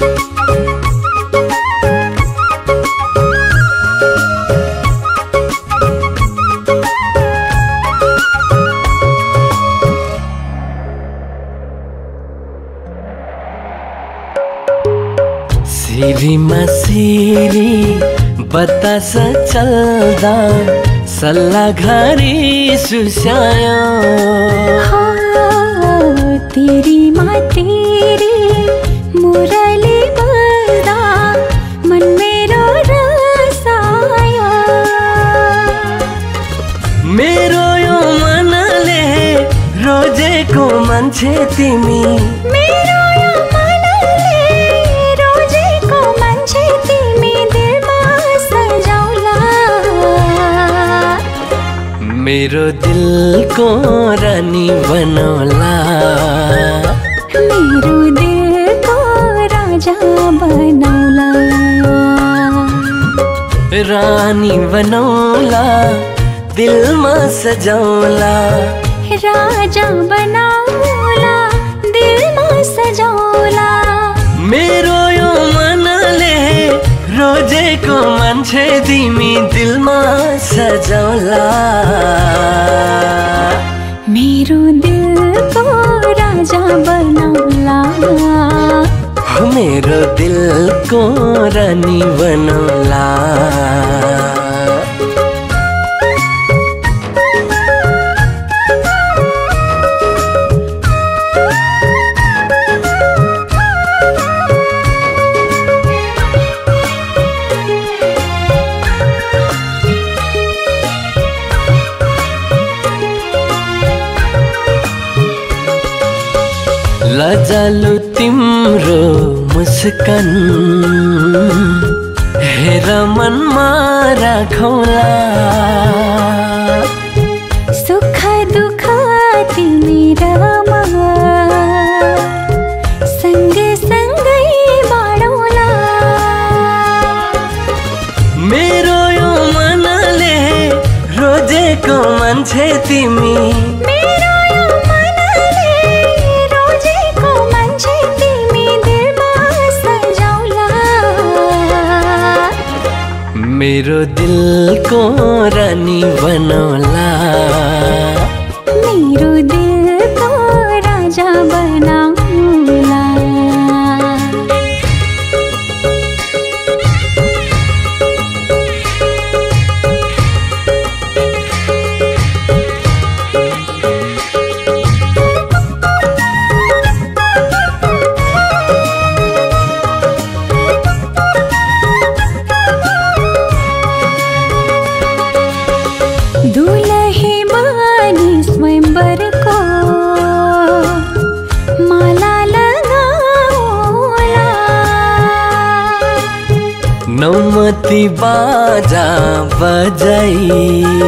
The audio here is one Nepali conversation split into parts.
सिरीमा सिरी बतास चल्दा सल्लाह घरी सुस्यायो तेरीमा तेरी मुरली बल्दा मन मेरो रसायो मेरो यो मनले रोजेको मान्छे तिमी मेरो यो मनले रोजेको मान्छे तिमी दिलमा सजाउला मेरो दिलको रानी बनौला मेरो दिलको राजा बनौला रानी बनौला दिलमा सजाउला राजा बनौला दिलमा सजाउला मेरो यो मनले रोजेको मान्छे तिमी दिलमा सजाउला मेरो दिलको राजा बनौला मेरो दिलको रानी बनौला लजालु तिम्रो मुस्कान हेर मनमा राखौला सुख दुःख तिमी र म सँगै सँगै बाँडौला मेरो यो मनले रोजेको मान्छे तिमी मेरो यो मनले रोजेको मान्छे तिमी दिलमा सजाउला मेरो दिलको रानी बनौला मेरो दिलको राजा बनौला दुलही बनी स्वयंवरको माला लगाउला नौमती बाजा बजाई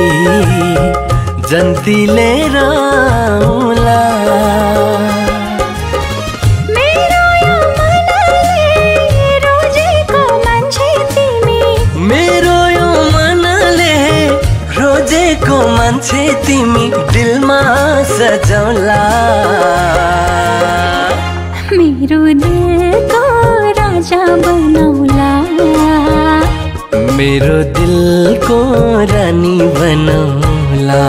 जन्तीले राउला मेरो यो मनले रोजेको मान्छे तिमी मेरो यो मनले रोजेको मान्छे तिमी दिलमा सजाउला मेरो दिलको राजा बनौला मेरो दिलको रानी बनौला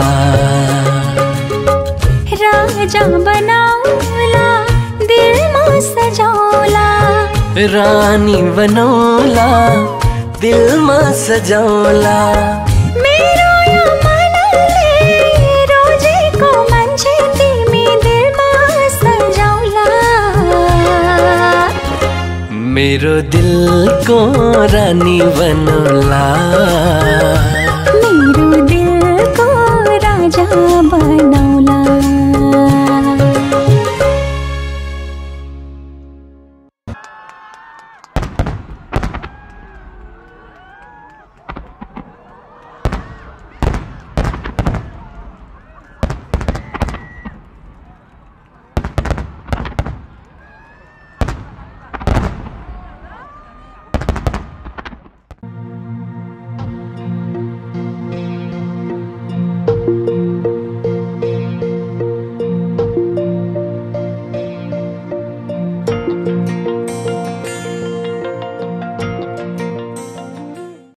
राजा बनौला दिलमा सजाउला रानी बनौला दिलमा सजाउला मेरो यो मनले रोजेको मान्छे तिमी दिलमा सजाउला मेरो दिलको रानी बनौला